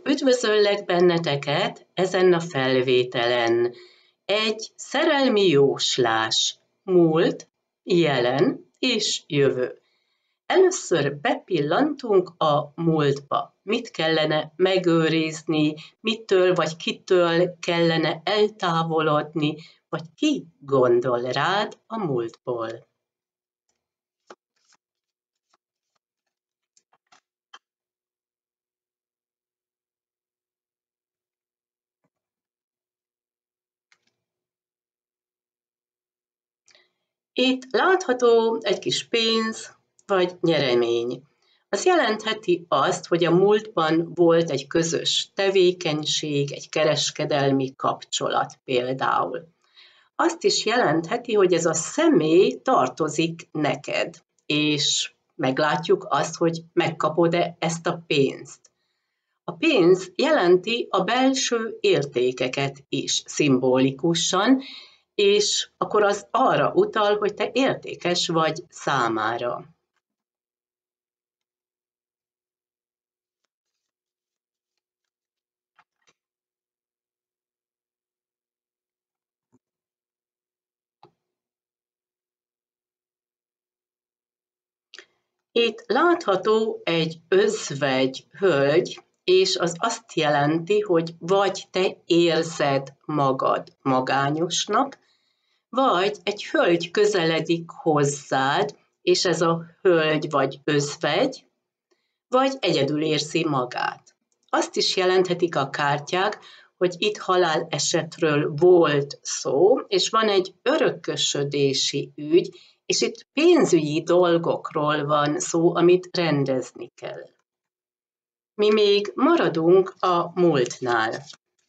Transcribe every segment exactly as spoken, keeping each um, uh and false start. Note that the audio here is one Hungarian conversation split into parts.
Üdvözöllek benneteket ezen a felvételen. Egy szerelmi jóslás, múlt, jelen és jövő. Először bepillantunk a múltba. Mit kellene megőrizni, mitől vagy kitől kellene eltávolodni, vagy ki gondol rád a múltból. Itt látható egy kis pénz vagy nyeremény. Az jelentheti azt, hogy a múltban volt egy közös tevékenység, egy kereskedelmi kapcsolat például. Azt is jelentheti, hogy ez a személy tartozik neked, és meglátjuk azt, hogy megkapod-e ezt a pénzt. A pénz jelenti a belső értékeket is szimbolikusan, és akkor az arra utal, hogy te értékes vagy számára. Itt látható egy özvegy hölgy, és az azt jelenti, hogy vagy te érzed magad magányosnak, vagy egy hölgy közeledik hozzád, és ez a hölgy vagy özvegy, vagy egyedül érzi magát. Azt is jelenthetik a kártyák, hogy itt halálesetről volt szó, és van egy örökösödési ügy, és itt pénzügyi dolgokról van szó, amit rendezni kell. Mi még maradunk a múltnál.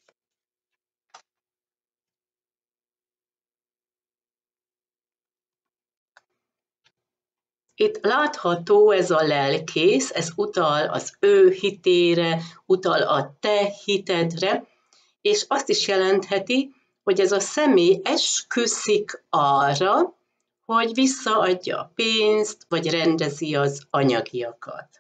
Itt látható ez a lelkész, ez utal az ő hitére, utal a te hitedre, és azt is jelentheti, hogy ez a személy esküszik arra, hogy visszaadja a pénzt, vagy rendezi az anyagiakat.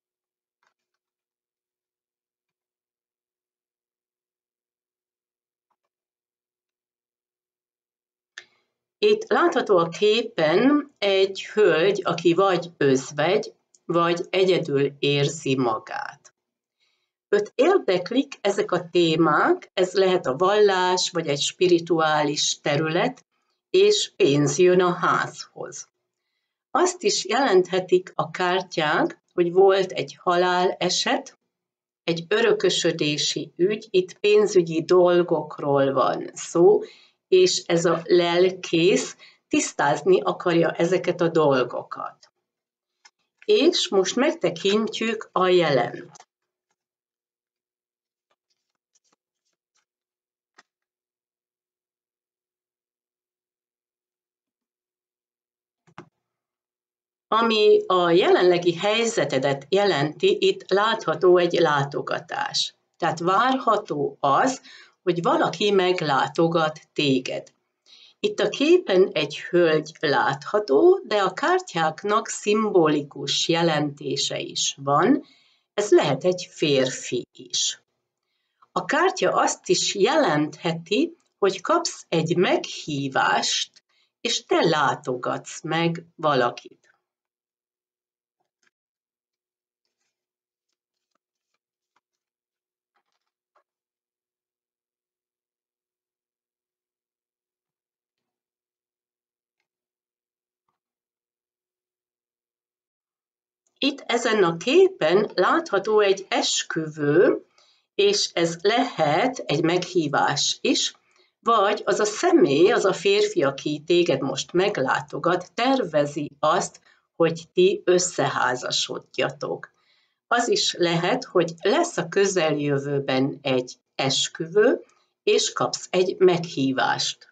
Itt látható a képen egy hölgy, aki vagy özvegy, vagy egyedül érzi magát. Őt érdeklik ezek a témák, ez lehet a vallás, vagy egy spirituális terület, és pénz jön a házhoz. Azt is jelenthetik a kártyák, hogy volt egy haláleset, egy örökösödési ügy, itt pénzügyi dolgokról van szó, és ez a lelkész tisztázni akarja ezeket a dolgokat. És most megtekintjük a jelent. Ami a jelenlegi helyzetedet jelenti, itt látható egy látogatás. Tehát várható az, hogy valaki meglátogat téged. Itt a képen egy hölgy látható, de a kártyáknak szimbolikus jelentése is van, ez lehet egy férfi is. A kártya azt is jelentheti, hogy kapsz egy meghívást, és te látogatsz meg valakit. Itt ezen a képen látható egy esküvő, és ez lehet egy meghívás is, vagy az a személy, az a férfi, aki téged most meglátogat, tervezi azt, hogy ti összeházasodjatok. Az is lehet, hogy lesz a közeljövőben egy esküvő, és kapsz egy meghívást.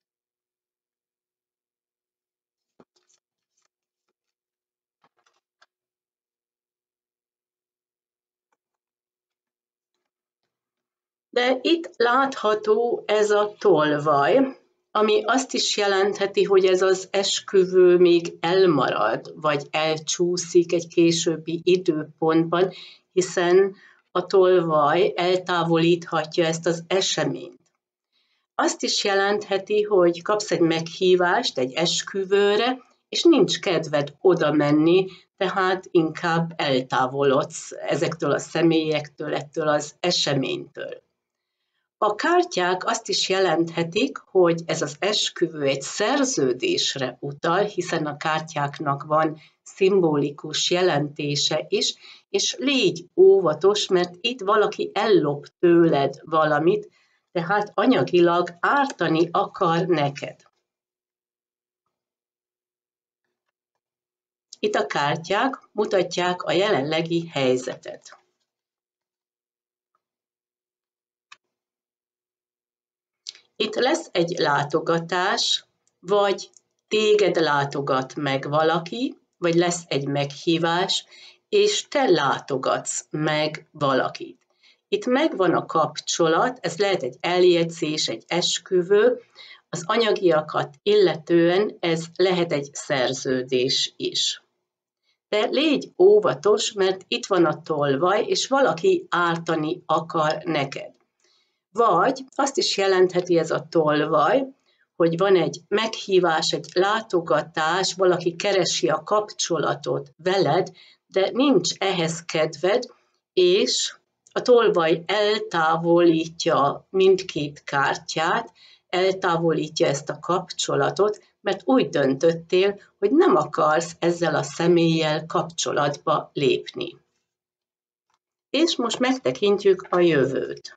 De itt látható ez a tolvaj, ami azt is jelentheti, hogy ez az esküvő még elmarad, vagy elcsúszik egy későbbi időpontban, hiszen a tolvaj eltávolíthatja ezt az eseményt. Azt is jelentheti, hogy kapsz egy meghívást egy esküvőre, és nincs kedved oda menni, tehát inkább eltávolodsz ezektől a személyektől, ettől az eseménytől. A kártyák azt is jelenthetik, hogy ez az esküvő egy szerződésre utal, hiszen a kártyáknak van szimbolikus jelentése is, és légy óvatos, mert itt valaki ellop tőled valamit, tehát anyagilag ártani akar neked. Itt a kártyák mutatják a jelenlegi helyzetet. Itt lesz egy látogatás, vagy téged látogat meg valaki, vagy lesz egy meghívás, és te látogatsz meg valakit. Itt megvan a kapcsolat, ez lehet egy eljegyzés, egy esküvő, az anyagiakat illetően ez lehet egy szerződés is. De légy óvatos, mert itt van a tolvaj, és valaki ártani akar neked. Vagy azt is jelentheti ez a tolvaj, hogy van egy meghívás, egy látogatás, valaki keresi a kapcsolatot veled, de nincs ehhez kedved, és a tolvaj eltávolítja mindkét kártyát, eltávolítja ezt a kapcsolatot, mert úgy döntöttél, hogy nem akarsz ezzel a személlyel kapcsolatba lépni. És most megtekintjük a jövőt.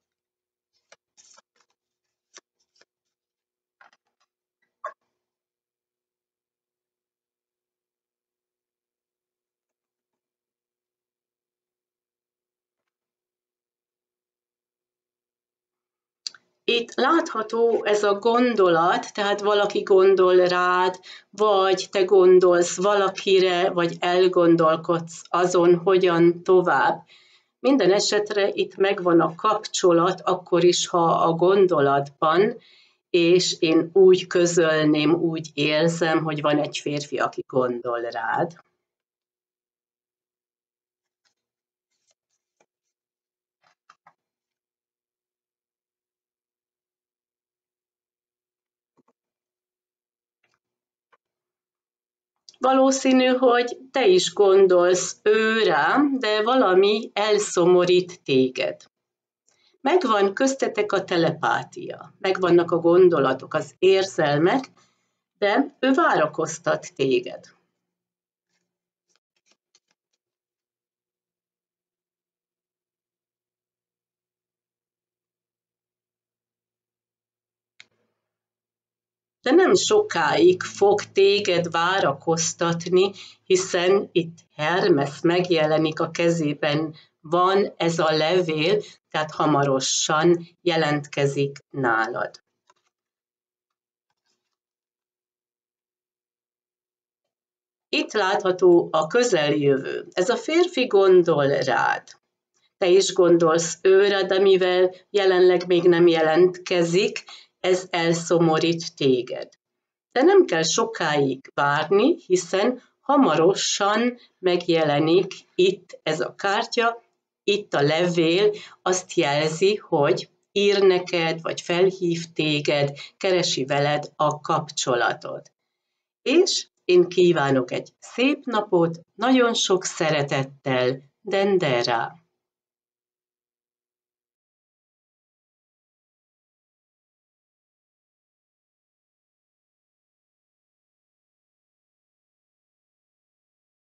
Itt látható ez a gondolat, tehát valaki gondol rád, vagy te gondolsz valakire, vagy elgondolkodsz azon, hogyan tovább. Minden esetre itt megvan a kapcsolat, akkor is, ha a gondolatban, és én úgy közölném, úgy érzem, hogy van egy férfi, aki gondol rád. Valószínű, hogy te is gondolsz ő rám, de valami elszomorít téged. Megvan köztetek a telepátia, megvannak a gondolatok, az érzelmek, de ő várakoztat téged. De nem sokáig fog téged várakoztatni, hiszen itt Hermes megjelenik a kezében, van ez a levél, tehát hamarosan jelentkezik nálad. Itt látható a közeljövő. Ez a férfi gondol rád. Te is gondolsz őre, de mivel jelenleg még nem jelentkezik, ez elszomorít téged. De nem kell sokáig várni, hiszen hamarosan megjelenik itt ez a kártya, itt a levél, azt jelzi, hogy ír neked, vagy felhív téged, keresi veled a kapcsolatot. És én kívánok egy szép napot, nagyon sok szeretettel, Dendera!